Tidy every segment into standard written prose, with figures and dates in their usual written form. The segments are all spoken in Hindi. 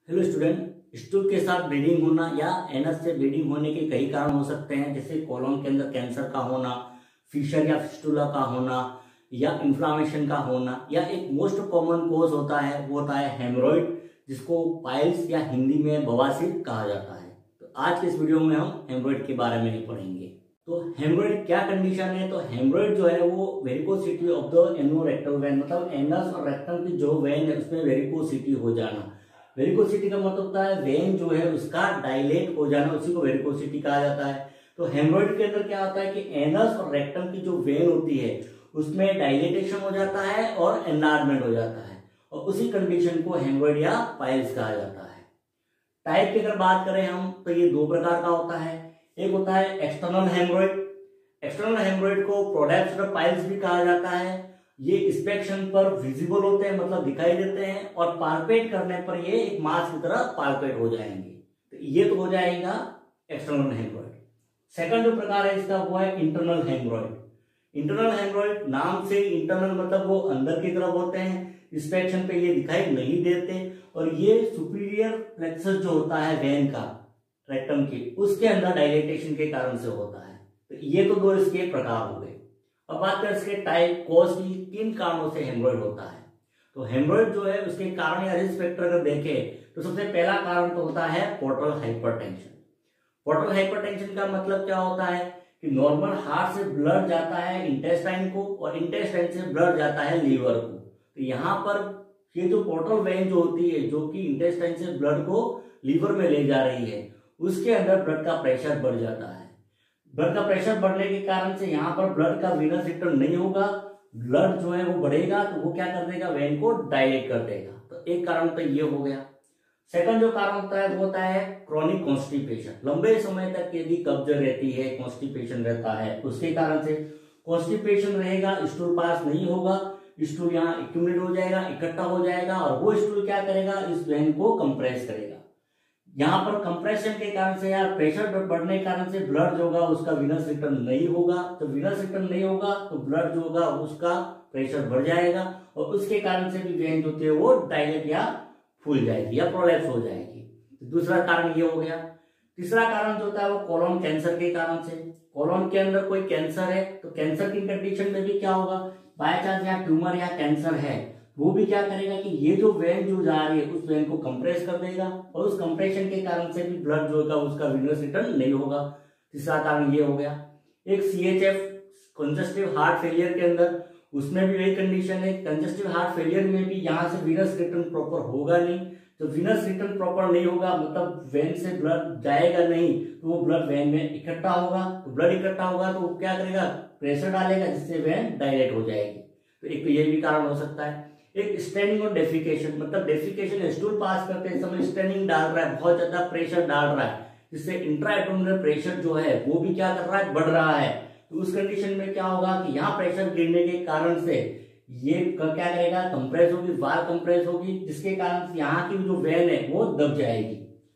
हेलो स्टूडेंट, स्टूल के साथ ब्लीडिंग होना या एनस से ब्लीडिंग होने के कई कारण हो सकते हैं, जैसे कोलोन के अंदर कैंसर का होना, फिशर या फिस्टुला का होना या इन्फ्लामेशन का होना, या एक मोस्ट कॉमन कोज होता है वो होता है हेमरॉइड, जिसको पाइल्स या हिंदी में बवासीर कहा जाता है। तो आज के इस वीडियो में हम हेमरॉइड के बारे में पढ़ेंगे। तो हेमरॉइड क्या कंडीशन है? तो हेमरॉइड जो है वो varicosity of the anorectal vein, मतलब एनस और रेक्टम की जो वेन है उसमें वेरिकोसिटी हो जाना। वेरिकोसिटी का मतलब होता है वेन जो है उसका डायलेट हो जाना, उसी को वेरिकोसिटी कहा जाता है। तो हेमरॉइड के अंदर क्या होता है कि एनस और रेक्टम की जो वेन होती है उसमें डायलेटेशन हो जाता है और एनलार्जमेंट हो जाता है, और उसी कंडीशन को हेमरॉइड या पाइल्स कहा जाता है। टाइप की अगर बात करें हम तो ये दो प्रकार का होता है। एक होता है एक्सटर्नल हेमरॉइड। एक्सटर्नल हेमरॉइड को प्रोडक्ट पाइल्स भी कहा जाता है। ये इंस्पेक्शन पर विजिबल होते हैं, मतलब दिखाई देते हैं, और पाल्पेट करने पर ये एक मास की तरह पाल्पेट हो जाएंगे। तो ये तो हो जाएगा एक्सटर्नल हेमरॉइड। सेकंड जो प्रकार है इसका वो है इंटरनल हेमरॉइड। इंटरनल हेमरॉइड नाम से इंटरनल मतलब वो अंदर की तरफ होते हैं, इंस्पेक्शन पे ये दिखाई नहीं देते, और ये सुपीरियर प्लेक्सस जो होता है वेन का रेक्टम की, उसके अंदर डायलेटेशन के कारण से होता है। तो ये तो दो इसके प्रकार हो गए। अब बात करें इसके टाइप कॉज की, किन कारणों से हेमरॉइड होता है। तो हेमरॉइड जो है उसके कारण या रिस्क फैक्टर अगर देखें तो सबसे पहला कारण तो होता है पोर्टल हाइपरटेंशन। पोर्टल हाइपरटेंशन का मतलब क्या होता है कि नॉर्मल हार्ट से ब्लड जाता है इंटेस्टाइन को, और इंटेस्टाइन से ब्लड जाता है लीवर को। तो यहाँ पर ये जो पोर्टल वेन जो होती है, जो कि इंटेस्टाइन से ब्लड को लीवर में ले जा रही है, उसके अंदर ब्लड का प्रेशर बढ़ जाता है। ब्लड का प्रेशर बढ़ने के कारण से यहाँ पर ब्लड का वीनस रिटर्न नहीं होगा, ब्लड जो है वो बढ़ेगा, तो वो क्या कर देगा, वेन को डायलेट कर देगा। तो एक कारण तो ये हो गया। सेकंड जो कारण होता है वो होता है क्रॉनिक कॉन्स्टिपेशन। लंबे समय तक यदि कब्ज रहती है, कॉन्स्टिपेशन रहता है, उसके कारण से कॉन्स्टिपेशन रहेगा, स्टूल पास नहीं होगा, स्टूल यहाँ एक्यूमुलेट हो जाएगा, इकट्ठा हो जाएगा, और वो स्टूल क्या करेगा, इस वेन को कंप्रेस करेगा। यहाँ पर कंप्रेशन के कारण से या प्रेशर बढ़ने के कारण से ब्लड जो होगा उसका वीनस रिटर्न नहीं होगा। तो वीनस रिटर्न नहीं होगा तो ब्लड जो होगा उसका प्रेशर बढ़ जाएगा, और उसके कारण से भी वेन जो होती है वो डायलेट या फूल जाएगी या प्रोलैप्स हो जाएगी। तो दूसरा कारण ये हो गया। तीसरा कारण जो होता है वो कोलोन कैंसर के कारण से। कोलोन के अंदर कोई कैंसर है तो कैंसर की कंडीशन में भी क्या होगा, बाय चांस यहाँ ट्यूमर या कैंसर है, वो भी क्या करेगा कि ये जो वेन जो जा रही है उस वेन को कंप्रेस कर देगा, और उस कंप्रेशन के कारण से भी ब्लड जो होगा उसका वीनस रिटर्न नहीं होगा। तीसरा कारण ये हो गया। एक CHF कंजस्टिव हार्ट फेलियर के अंदर, उसमें भी वही कंडीशन है। कंजस्टिव हार्ट फेलियर में भी यहाँ से वीनस रिटर्न प्रॉपर होगा नहीं। तो वीनस रिटर्न प्रॉपर नहीं होगा मतलब वेन से ब्लड जाएगा नहीं, तो वो ब्लड वेन में इकट्ठा होगा। तो ब्लड इकट्ठा होगा तो वो क्या करेगा, प्रेशर डालेगा, जिससे वेन डायलेट हो जाएगी। तो एक तो ये भी कारण हो सकता है। एक स्टैंडिंग और डेफिकेशन, मतलब डेफिकेशन स्टूल पास करते समय स्टैंडिंग डाल रहा है, बहुत ज्यादा प्रेशर डाल रहा है, जिससे इंट्रा एब्डोमिनल प्रेशर जो है वो भी क्या कर रहा है, बढ़ रहा है। तो उस कंडीशन में क्या होगा कि यहाँ प्रेशर गिरने के कारण से ये क्या करेगा, कंप्रेस होगी, वाल कंप्रेस होगी, जिसके कारण यहाँ की जो वेन है वो दब जाएगी।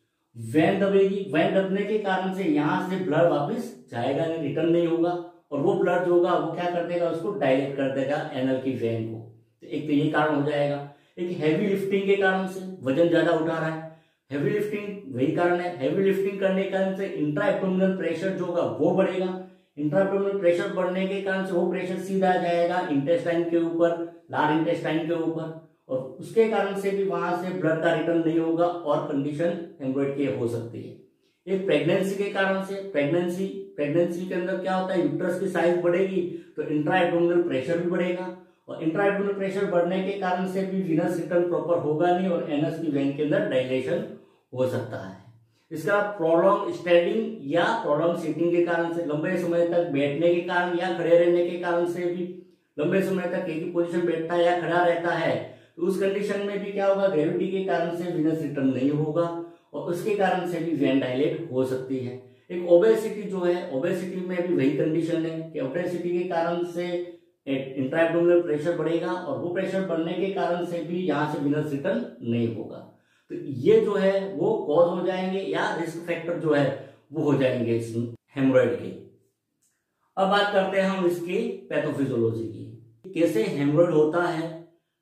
वेन दबेगी, वेन दबने के कारण से यहाँ से ब्लड वापस जाएगा नहीं, रिटर्न नहीं होगा, और वो ब्लड जो होगा वो क्या कर देगा, उसको डायलेट कर देगा एनल की वेन को। तो एक तो ये कारण हो जाएगा। एक हैवी लिफ्टिंग के कारण से, वजन ज्यादा उठा रहा है, हैवी लिफ्टिंग वही कारण है। हैवी लिफ्टिंग करने के कारण से इंट्रा एब्डोमिनल प्रेशर जो होगा वो बढ़ेगा। इंट्रा एब्डोमिनल प्रेशर बढ़ने के कारण से वो प्रेशर सीधा जाएगा इंटेस्टाइन के ऊपर, लार्ज इंटेस्टाइन के ऊपर, और उसके कारण से भी वहां से ब्लड का रिटर्न नहीं होगा, और कंडीशन हेमरॉइड की हो सकती है। एक प्रेगनेंसी के कारण से, प्रेगनेंसी के अंदर क्या होता है, यूट्रस की साइज बढ़ेगी तो इंट्रा एब्डोमिनल प्रेशर भी बढ़ेगा, और इंट्रा एब्डोमिनल प्रेशर बढ़ने के कारण से भी वीनस रिटर्न प्रॉपर होगा नहीं, और एनस की वेन के अंदर डायलेशन हो सकता है। इसका प्रोलॉन्ग स्टैंडिंग या प्रोलॉन्ग सिटिंग के कारण से, लंबे समय तक बैठने के कारण या खड़े रहने के कारण से भी, लंबे समय तक एक ही पोजीशन बैठता है या खड़ा रहता है, तो उस कंडीशन में भी क्या होगा, ग्रेविटी के कारण से वीनस रिटर्न नहीं होगा, और उसके कारण से भी वेन डायलेट हो सकती है। एक ओबेसिटी जो है, ओबेसिटी में भी वही कंडीशन है कि ओबेसिटी के कारण से इंट्रा एब्डोमिनल प्रेशर बढ़ेगा, और वो प्रेशर बढ़ने के कारण से भी यहाँ से वीनस रिटर्न नहीं होगा। तो ये जो है वो कॉज हो जाएंगे या रिस्क फैक्टर जो है वो हो जाएंगे इस हेमरॉइड के। अब बात करते हैं हम इसकी पैथोफिजियोलॉजी की, कैसे हेमरॉइड होता है। तो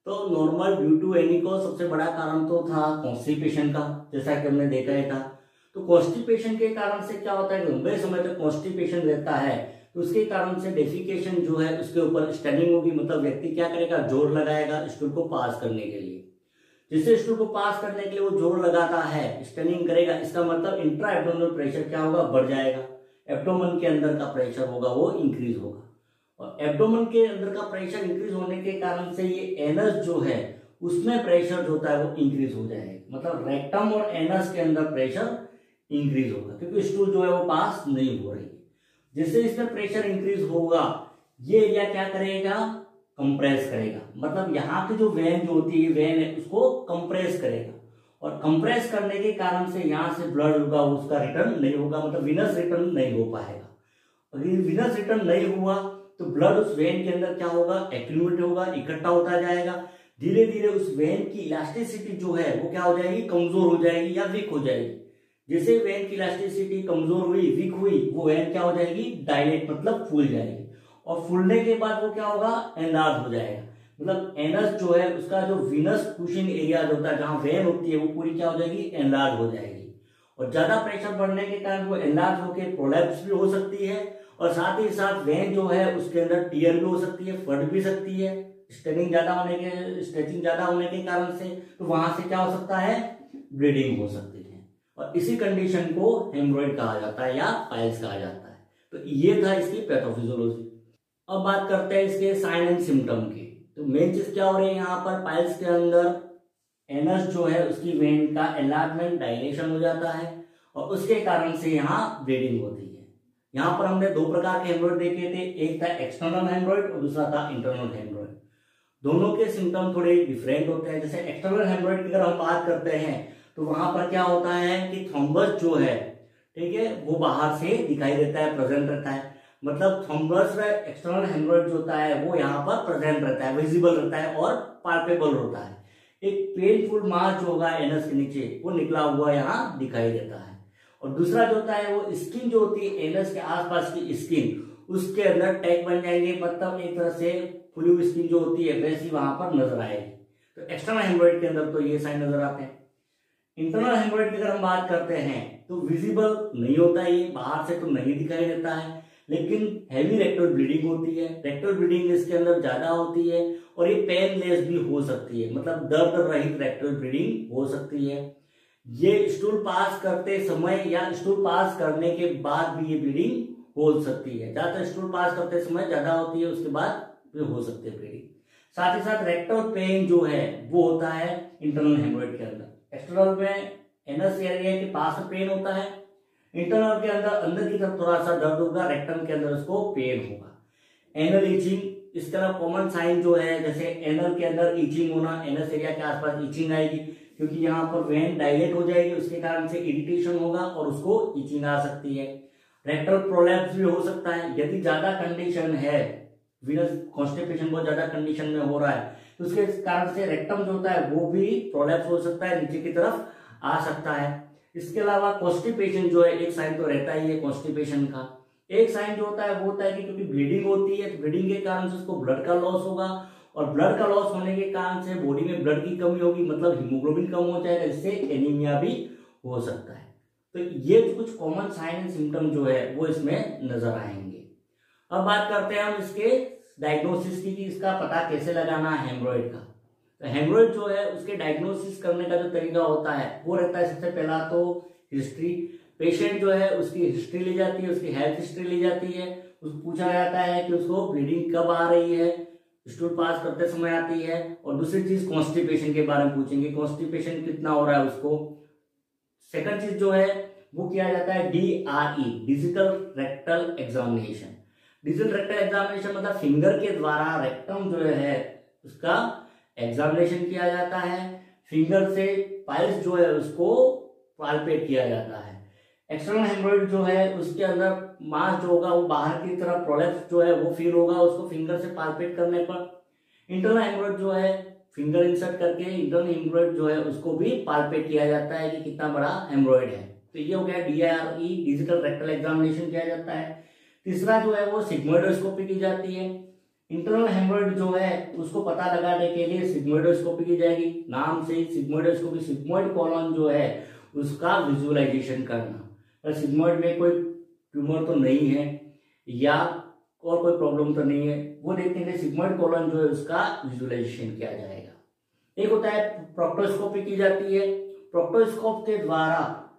तो नॉर्मल ड्यू टू एनी को सबसे बड़ा कारण तो था कॉन्स्टिपेशन का, जैसा कि हमने देखा ही था। तो कॉन्स्टिपेशन के कारण से क्या होता है, लंबे समय तक कॉन्स्टिपेशन रहता है तो उसके कारण से डेफिकेशन जो है उसके ऊपर स्टनिंग होगी, मतलब व्यक्ति क्या करेगा, जोर लगाएगा स्टूल को पास करने के लिए। जिससे स्टूल को पास करने के लिए वो जोर लगाता है, स्टनिंग करेगा, इसका मतलब इंट्रा एब्डोमिनल प्रेशर क्या होगा, बढ़ जाएगा। एब्डोमेन के अंदर का प्रेशर होगा वो इंक्रीज होगा, और एब्डोमेन के अंदर का प्रेशर इंक्रीज होने के कारण से ये एनस जो है उसमें प्रेशर जो होता है वो इंक्रीज हो जाएगा, मतलब रेक्टम और एनस के अंदर प्रेशर इंक्रीज होगा क्योंकि स्टूल जो है वो पास नहीं हो रही है। जिससे इसमें प्रेशर इंक्रीज होगा, ये एरिया क्या करेगा, कंप्रेस करेगा, मतलब यहाँ की जो वेन जो होती है वेन है उसको कंप्रेस करेगा, और कंप्रेस करने के कारण से यहाँ से ब्लड होगा उसका रिटर्न नहीं होगा, मतलब विनस रिटर्न नहीं हो पाएगा। अगर विनस रिटर्न नहीं हुआ तो ब्लड उस वेन के अंदर क्या होगा, एक्यूमुलेट होगा, इकट्ठा होता जाएगा। धीरे धीरे उस वेन की इलास्टिसिटी जो है वो क्या हो जाएगी, कमजोर हो जाएगी या वीक हो जाएगी। जैसे वेन की इलास्टिसिटी कमजोर हुई, वीक हुई, वो वेन क्या हो जाएगी, डायलेट, मतलब फूल जाएगी, और फूलने के बाद वो क्या होगा, एनलार्ज हो जाएगा। मतलब एनस जो है उसका जो विनस पुशिंग एरिया जो होता है जहां वेन होती है वो पूरी क्या हो जाएगी, एनलार्ज हो जाएगी, और ज्यादा प्रेशर बढ़ने के कारण वो एनलार्ज होकर प्रोलैप्स भी हो सकती है, और साथ ही साथ वेन जो है उसके अंदर टीयर भी हो सकती है, फट भी सकती है, स्ट्रेचिंग ज्यादा होने के कारण से, तो वहां से क्या हो सकता है, ब्लीडिंग हो सकती है, और इसी कंडीशन को हेमरोइड कहा जाता है या पाइल्स कहा जाता है। तो ये था इसकी पैथोफिजियोलॉजी। अब बात करते हैं इसके साइन एंड सिम्टम की। तो मेन चीज क्या हो रही है यहाँ पर, पाइल्स के अंदर एनस जो है उसकी वेन का एनलार्जमेंट, डायलेशन हो जाता है, और उसके कारण से यहाँ ब्लीडिंग होती है। यहाँ पर हमने दो प्रकार के हेमरोइड देखे थे, एक था एक्सटर्नल हेमरोइड और दूसरा था इंटरनल हेमरोइड। दोनों के सिम्टम थोड़े डिफरेंट होते हैं। जैसे एक्सटर्नल हेमरोइड की अगर हम बात करते हैं तो वहां पर क्या होता है कि थ्रोम्बस जो है, ठीक है, वो बाहर से दिखाई देता है, प्रेजेंट रहता है, मतलब थ्रोम्बस में एक्सटर्नल हेमरोइड जो होता है वो यहाँ पर प्रेजेंट रहता है, विजिबल रहता है और पाल्पेबल होता है। एक पेनफुल मास जो होगा एनस के नीचे वो निकला हुआ यहाँ दिखाई देता है, और दूसरा जो होता है वो स्किन जो होती है एनस के आसपास की स्किन, उसके अंदर टैग बन जाएंगे, मतलब एक तरह से फुली हुई स्किन जो होती है वैसी वहां पर नजर आएगी। तो एक्सटर्नल हेमरोइड के अंदर तो ये साइन नजर आते हैं। इंटरनल हेमरोइड की अगर हम बात करते हैं तो विजिबल नहीं होता है, ये बाहर से तो नहीं दिखाई देता है, लेकिन हैवी रेक्टल ब्लीडिंग होती है। रेक्टल ब्लीडिंग इसके अंदर ज्यादा होती है, और ये पेनलेस भी हो सकती है, मतलब दर्द रहित रेक्टल ब्लीडिंग हो सकती है। ये स्टूल पास करते समय या स्टूल पास करने के बाद भी ये ब्लीडिंग हो सकती है। ज्यादातर स्टूल पास करते समय ज्यादा होती है, उसके बाद भी हो सकती है ब्लीडिंग। साथ ही साथ रेक्टल पेन जो है वो होता है इंटरनल हेमरोइड के अंदर। एक्सटर्नल में एनस एरिया के पास में पेन होता है, इंटरनल के अंदर की तरफ थोड़ा सा दर्द होगा, रेक्टम के अंदर उसको पेन होगा। एनल ईचिंग, इसके अलावा कॉमन साइन जो है, जैसे एनल के अंदर ईचिंग होना, एनस एरिया के आसपास ईचिंग आएगी क्योंकि यहाँ पर वेन डायलेट हो जाएगी, उसके कारण से इरिटेशन होगा और उसको ईचिंग आ सकती है। रेक्टल प्रोलैप्स भी हो सकता है, यदि ज्यादा कंडीशन है, विनस कॉन्स्टिपेशन बहुत ज्यादा कंडीशन में हो रहा है तो उसके कारण से रेक्टम जो होता है वो भी प्रोलैप्स हो सकता है, नीचे की तरफ आ सकता है। इसके अलावा कॉन्स्टिपेशन जो है, एक साइन तो रहता ही है कॉन्स्टिपेशन का। एक साइन जो होता है वो होता है कि क्योंकि ब्लीडिंग होती है तो ब्लीडिंग के कारण से उसको ब्लड का लॉस होगा, और ब्लड का लॉस होने के कारण से बॉडी में ब्लड की कमी होगी, मतलब हीमोग्लोबिन कम हो जाएगा, इससे एनीमिया भी हो सकता है। तो ये कुछ कॉमन साइन एंड सिम्टम जो है वो इसमें नजर आएंगे। अब बात करते हैं हम इसके डायग्नोसिस की, इसका पता कैसे लगाना है हेमरोइड का। तो हेमरोइड जो है उसके डायग्नोसिस करने का जो तरीका होता है वो रहता है, सबसे पहला तो हिस्ट्री। पेशेंट जो है उसकी हिस्ट्री ली जाती है, उसकी हेल्थ हिस्ट्री ली जाती है, उसको पूछा जाता है कि उसको ब्लीडिंग कब आ रही है, स्टूल पास करते समय आती है, और दूसरी चीज कॉन्स्टिपेशन के बारे में पूछेंगे, कॉन्स्टिपेशन कितना हो रहा है उसको। सेकंड चीज जो है वो किया जाता है DRE, digital rectal examination. Digital rectal examination मतलब फिंगर के द्वारा रेक्टम जो है उसका एग्जामिनेशन किया जाता है, फिंगर से पाइल्स जो है उसको पाल्पेट किया जाता है। एक्सटर्नल हेमरोइड जो है उसके अंदर मास जो होगा वो बाहर की तरफ प्रोलैप्स जो है वो फील होगा उसको फिंगर से पाल्पेट करने पर। इंटरनल हेमरोइड जो है फिंगर इंसर्ट करके इंटरनल हेमरोइड जो है उसको भी पाल्पेट किया जाता है कि कितना बड़ा हेमरोइड है। तो ये हो गया DRE, डिजिटल रेक्टल एग्जामिनेशन किया जाता है। तीसरा जो है वो सिग्मोइडोस्कोपी की जाती है। इंटरनल हेमोरेड जो है उसको पता लगाने के लिए सिग्मोइडोस्कोपी की जाएगी। नाम से सिग्मोइडोस्कोपी, सिग्मोइड कॉलम जो है उसका विजुअलाइजेशन करना, सिग्मोइड में कोई ट्यूमर तो नहीं है या और कोई प्रॉब्लम तो नहीं है, वो देखने के लिए सिग्मोइड कॉलम जो है उसका विजुअलाइजेशन किया जाएगा। एक होता है प्रोक्टोस्कोपी की जाती है। प्रोक्टोस्कोप के द्वारा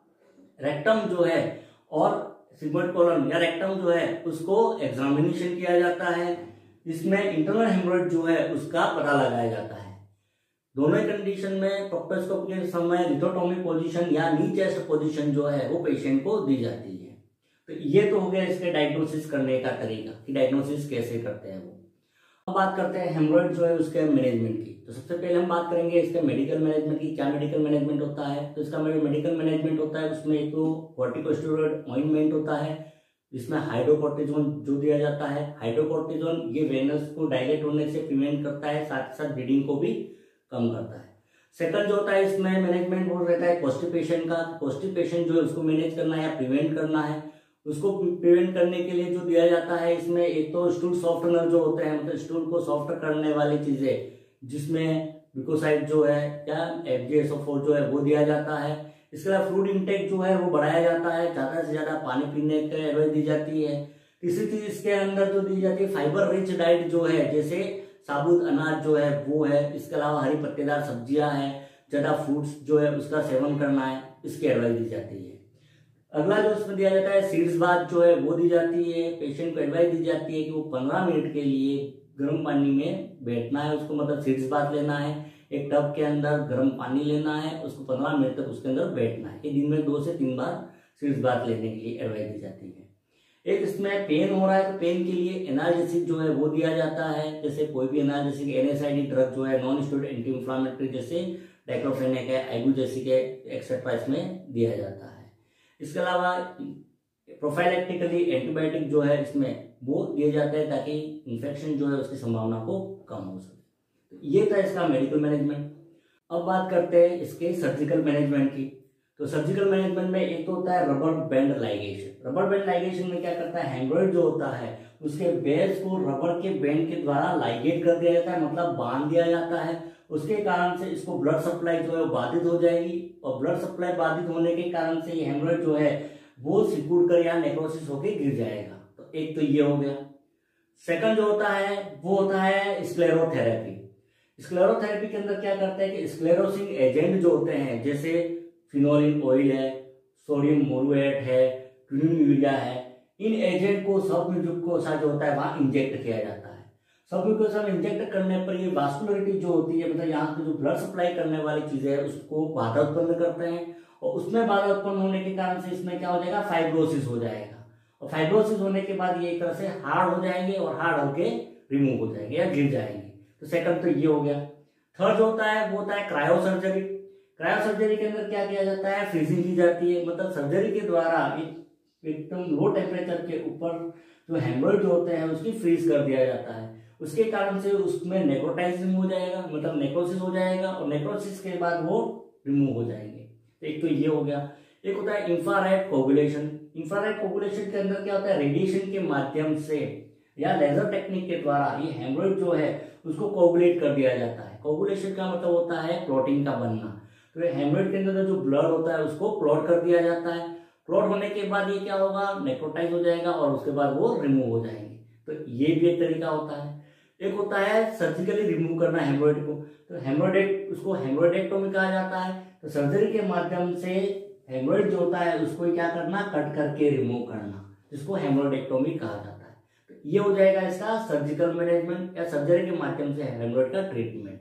रेक्टम जो है और सिग्मोइड कॉलम या रेक्टम जो है उसको एग्जामिनेशन किया जाता है। इसमें इंटरनल हेमोरेड जो है उसका पता लगाया जाता है। दोनों ही कंडीशन में प्रोक्टोस्कोप के समय लिथोटोमी पोजीशन या नी चेस्ट पोजीशन जो है वो पेशेंट को दी जाती है। तो ये तो हो गया इसके डायग्नोसिस करने का तरीका कि डायग्नोसिस कैसे करते हैं वो। अब बात करते हैं हेमोरेड जो है उसके मैनेजमेंट की। तो सबसे पहले हम बात करेंगे इसके मेडिकल मैनेजमेंट की। क्या मेडिकल मैनेजमेंट होता है? तो इसका मेडिकल मैनेजमेंट होता है, उसमें एक तो कॉर्टिकोस्टेरॉइड ऑइंटमेंट होता है जिसमें हाइड्रोकोर्टिजोन जो दिया जाता है। हाइड्रोकोर्टिजोन ये वेनस को डायलेट होने से प्रिवेंट करता है, साथ साथ ब्लीडिंग को भी कम करता है। सेकंड जो होता है इसमें मैनेजमेंट वो रहता है कॉन्स्टिपेशन का। कॉन्स्टिपेशन जो है उसको मैनेज करना है या प्रिवेंट करना है। उसको प्रिवेंट करने के लिए जो दिया जाता है इसमें एक तो स्टूल सॉफ्टनर जो होते हैं, मतलब स्टूल को सॉफ्ट करने वाली चीजें, जिसमें ग्लूकोसाइड जो है या FGSO4 जो है वो दिया जाता है। इसके अलावा फ्लूइड इंटेक जो है वो बढ़ाया जाता है, ज्यादा से ज्यादा पानी पीने की एडवाइस दी जाती है। तीसरी चीज इसके अंदर जो दी जाती है फाइबर रिच डाइट जो है, जैसे साबुत अनाज जो है वो है। इसके अलावा हरी पत्तेदार सब्जियां हैं, ज्यादा फ्रूट्स जो है उसका सेवन करना है, इसकी एडवाइस दी जाती है। अगला जो इसमें दिया जाता है सीड्स बाथ जो है वो दी जाती है। पेशेंट को एडवाइस दी जाती है कि वो 15 मिनट के लिए गर्म पानी में बैठना है, उसको मतलब सीड्स बाथ लेना है। एक टब के अंदर गर्म पानी लेना है, उसको 15 मिनट तक उसके अंदर बैठना है। ये दिन में 2 से 3 बार सीड्स बाथ लेने के लिए एडवाइस दी जाती है। एक इसमें पेन हो रहा है तो पेन के लिए एनाल्जेसिक जो है वो दिया जाता है। जैसे कोई भी एनाल्जेसिक NSAID ड्रग जो है, नॉन स्टेरॉइड एंटी इंफ्लेमेटरी, जैसे डाइक्लोफेनेक है, आइबुजेसिक है, एक्सेट्रा इसमें दिया जाता है। इसके अलावा प्रोफाइलेक्टिकली एंटीबायोटिक जो है इसमें वो दिए जाते हैं ताकि इन्फेक्शन जो है उसकी संभावना को कम हो सके। तो ये था इसका मेडिकल मैनेजमेंट। अब बात करते हैं इसके सर्जिकल मैनेजमेंट की। तो सर्जिकल मैनेजमेंट में एक तो होता है rubber band ligation. Rubber band ligation में क्या करता है, हेमोरेड जो होता है उसके बेस को रबर के बैंड के द्वारा लाइगेट कर दिया जाता है, मतलब बांध दिया जाता है। उसके कारण से इसको ब्लड सप्लाई जो है वो बाधित हो जाएगी, और ब्लड सप्लाई बाधित होने के कारण से ये हेमोरेड जो है वो सिकुड़ कर या नेक्रोसिस होकर गिर जाएगा। तो एक तो ये हो गया। सेकंड जो होता है वो होता है स्क्लेरोथेरेपी। स्क्लेरोथेरेपी के अंदर क्या करते हैं कि स्क्लेरोसिंग एजेंट जो होते हैं, जैसे फिनोलिन ऑयल है, सोडियम मोलुएट है, क्विनोन यूरिया है, इन एजेंट को सबम्यूकोसा जो होता है वहां इंजेक्ट किया जाता है। सबम्यूकोसा में इंजेक्ट करने पर ये वास्कुलरिटी जो होती है, मतलब यहाँ पे जो ब्लड सप्लाई करने वाली चीजें है उसको बाधा उत्पन्न करते हैं, और उसमें बाधा उत्पन्न होने के कारण से इसमें क्या हो जाएगा, फाइब्रोसिस हो जाएगा। और फाइब्रोसिस होने के बाद ये एक तरह से हार्ड हो जाएंगे और हार्ड होके रिमूव हो जाएंगे या गिर जाएंगे। तो सेकंड तो ये हो गया। थर्ड जो होता है वो होता है क्रायो सर्जरी। क्रायो सर्जरी के अंदर क्या किया जाता है, फ्रीजिंग की जाती है, मतलब सर्जरी के द्वारा एकदम लो टेम्परेचर के ऊपर जो हेमोरेड जो होते हैं उसकी फ्रीज कर दिया जाता है। उसके कारण से उसमें नेक्रोटाइजिंग हो जाएगा, मतलब नेक्रोसिस हो जाएगा, और नेक्रोसिस के बाद वो रिमूव हो जाएंगे। एक तो ये हो गया। एक होता है इंफ्रारेड कोगुलेशन। इंफ्रारेड कोगुलेशन के अंदर क्या होता है, रेडिएशन के माध्यम से या लेजर टेक्निक के द्वारा ये हेमोरेड जो है उसको कोगुलेट कर दिया जाता है। कोगुलेशन का मतलब होता है क्लॉटिंग का बनना। तो हेमोरेड के अंदर जो ब्लड होता है उसको क्लॉट कर दिया जाता है। क्लॉट होने के बाद ये क्या होगा, नेक्रोटाइज हो जाएगा और उसके बाद वो रिमूव हो जाएंगे। तो ये भी एक तरीका होता है। एक होता है सर्जिकली रिमूव करना हेमोरेड को। तो हेमोरेड, उसको हेमोरेडेक्टोमी कहा जाता है। तो सर्जरी के माध्यम से हेमोरेड जो होता है उसको क्या करना, कट करके रिमूव करना, जिसको हेमोरेडेक्टोमी कहा जाता है। तो ये हो जाएगा इसका सर्जिकल मैनेजमेंट या सर्जरी के माध्यम से हेमोरेड का ट्रीटमेंट।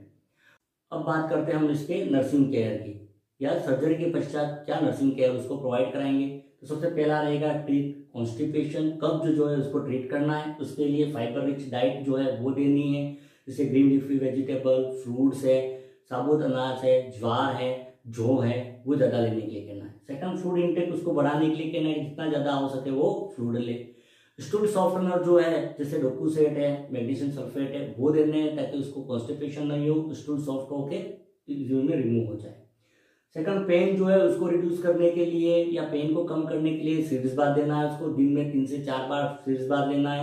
अब बात करते हैं हम इसके नर्सिंग केयर की, या सर्जरी के पश्चात क्या नर्सिंग केयर उसको प्रोवाइड कराएंगे। तो सबसे पहला रहेगा ट्रीट कॉन्स्टिपेशन, कब्ज जो है उसको ट्रीट करना है। उसके लिए फाइबर रिच डाइट जो है वो देनी है, जैसे ग्रीन लीफी वेजिटेबल, फ्रूट्स है, साबुत अनाज है, ज्वार है, जौ है, वो ज्यादा लेने के लिए कहना है। सेकंड, फूड इंटेक उसको बढ़ाने के लिए कहना है, जितना ज्यादा हो सके वो फ्रूट ले। स्टूल सॉफ्टनर जो है जैसे डोकोसेट है, मैग्नीशियम सल्फेट है, वो देने हैं ताकि उसको कॉन्स्टिपेशन नहीं हो, स्टूल सॉफ्ट होके में रिमूव हो जाए। सेकंड, पेन जो है उसको रिड्यूस करने के लिए या पेन को कम करने के लिए सीड्स बाथ देना है उसको, दिन में 3 से 4 बार सीड्स बाथ लेना है।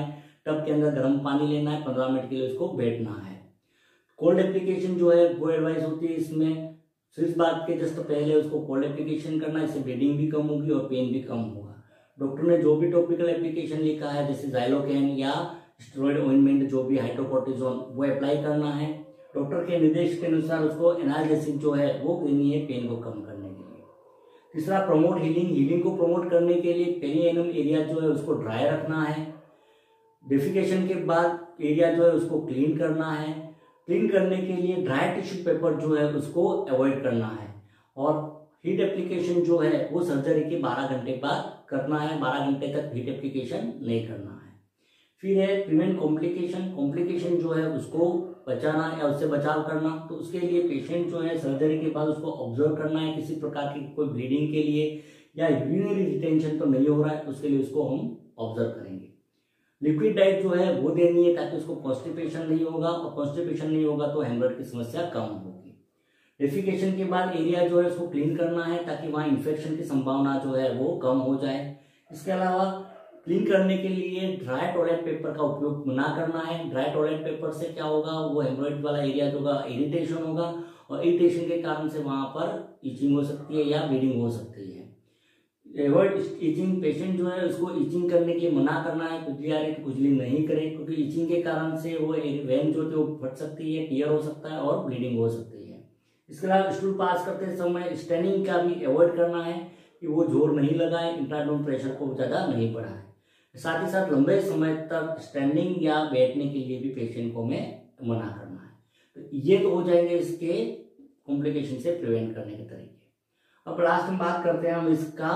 टब के अंदर गर्म पानी लेना है, 15 मिनट के लिए उसको बैठना है। कोल्ड एप्लीकेशन जो है वो एडवाइस होती है इसमें, इस बात के जस्ट पहले उसको कोल्ड एप्लीकेशन करना है, इससे ब्लीडिंग भी कम होगी और पेन भी कम होगा। डॉक्टर ने जो भी टॉपिकल एप्लीकेशन लिखा है जैसे ज़ाइलोकेन या स्टेरॉइड ऑइंटमेंट जो भी हाइड्रोकोर्टिजोन वो अप्लाई करना है। डॉक्टर के निर्देश के अनुसार उसको एनाल्जेसिक जो है वो देनी है पेन को कम करने के लिए। तीसरा प्रमोट हीलिंग, हीलिंग को प्रमोट करने के लिए पेरिएनम एरिया जो है उसको ड्राई रखना है। डेफिकेशन के बाद एरिया जो है उसको क्लीन करना है। क्लीन करने के लिए ड्राई टिश्यू पेपर जो है उसको अवॉइड करना है। और हीट एप्लीकेशन जो है वो सर्जरी के 12 घंटे बाद करना है, 12 घंटे तक हीट एप्लीकेशन नहीं करना है। फिर है प्रिवेंट कॉम्प्लिकेशन, कॉम्प्लिकेशन जो है उसको बचाना या उससे बचाव करना। तो उसके लिए पेशेंट जो है सर्जरी के बाद उसको ऑब्जर्व करना है, किसी प्रकार की कोई ब्लीडिंग के लिए या यूरिनरी रिटेंशन तो नहीं हो रहा है, उसके लिए उसको हम ऑब्जर्व करेंगे। लिक्विड डाइट जो है वो देनी है ताकि उसको कॉन्स्टिपेशन नहीं होगा, और कॉन्स्टिपेशन नहीं होगा तो हेमरेज की समस्या कम होगी। डेफिकेशन के बाद एरिया जो है उसको क्लीन करना है ताकि वहाँ इन्फेक्शन की संभावना जो है वो कम हो जाए। इसके अलावा क्लीन करने के लिए ड्राई टॉयलेट पेपर का उपयोग ना करना है। ड्राई टॉयलेट पेपर से क्या होगा, वो हेमरेज वाला एरिया जो होगा इरिटेशन होगा, और इरिटेशन के कारण से वहाँ पर इचिंग हो सकती है या ब्लीडिंग हो सकती है। एवॉइड इचिंग, पेशेंट जो है उसको इचिंग करने के लिए मना करना है। खुजली आ रही तो खुजली नहीं करे, क्योंकि इचिंग के कारण से वो वेन जो है वो फट सकती है, टियर हो सकता है और ब्लीडिंग हो सकती है। इसके अलावा स्टूल पास करते समय स्टैंडिंग का भी अवॉइड करना है कि वो जोर नहीं लगाए, इंट्राडोम प्रेशर को ज़्यादा नहीं बढ़ाए। साथ ही साथ लंबे समय तक स्टैंडिंग या बैठने के लिए भी पेशेंट को हमें मना करना है। तो ये तो हो जाएंगे इसके कॉम्प्लिकेशन से प्रिवेंट करने के तरीके। अब लास्ट में बात करते हैं हम इसका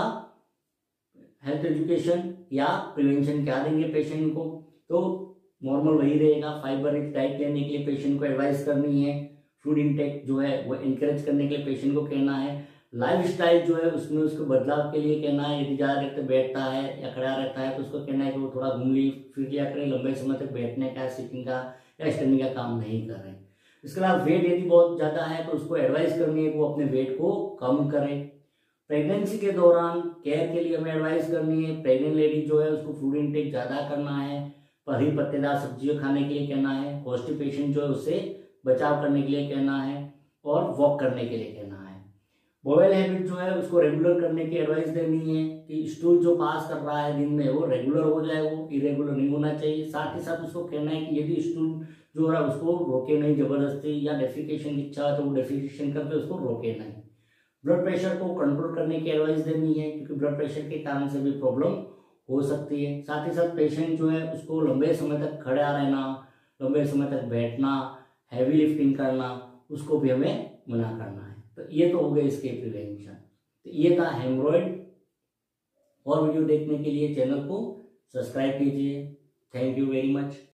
हेल्थ एजुकेशन या प्रिवेंशन क्या देंगे पेशेंट को। तो नॉर्मल वही रहेगा, फाइबर रिच डाइट लेने के लिए पेशेंट को एडवाइस करनी है। फूड इंटेक जो है वो इंकरेज करने के लिए पेशेंट को कहना है। लाइफ स्टाइल जो है उसमें उसको बदलाव के लिए कहना है। यदि ज़्यादा देर तक बैठता है या खड़ा रहता है तो उसको कहना है कि वो थोड़ा घूम फिर लिया करे, लंबे समय तक बैठने का, सिटिंग का या स्टैंडिंग का काम नहीं कर रहे। इसके अलावा वेट यदि बहुत ज़्यादा है तो उसको एडवाइस करनी है कि वो अपने वेट को कम करे। प्रेगनेंसी के दौरान केयर के लिए हमें एडवाइस करनी है। प्रेग्नेंट लेडी जो है उसको फूड इंटेक ज़्यादा करना है, हरी पत्तेदार सब्जियां खाने के लिए कहना है। कॉन्स्टिपेशन जो है उससे बचाव करने के लिए कहना है और वॉक करने के लिए कहना है। बोवेल हैबिट जो है उसको रेगुलर करने की एडवाइस देनी है कि स्टूल जो पास कर रहा है दिन में वो रेगुलर हो जाए, वो इरेगुलर नहीं होना चाहिए। साथ ही साथ उसको कहना है कि यदि स्टूल जो है उसको रोके नहीं जबरदस्ती, या डेफिकेशन की इच्छा है तो वो डेफिकेशन करके उसको रोके नहीं। ब्लड प्रेशर को कंट्रोल करने की एडवाइस देनी है, क्योंकि ब्लड प्रेशर के कारण से भी प्रॉब्लम हो सकती है। साथ ही साथ पेशेंट जो है उसको लंबे समय तक खड़ा रहना, लंबे समय तक बैठना, हैवी लिफ्टिंग करना, उसको भी हमें मना करना है। तो ये तो हो गए इसके प्रिवेंशन। तो ये था हेमरॉइड। और वीडियो देखने के लिए चैनल को सब्सक्राइब कीजिए। Thank you very much.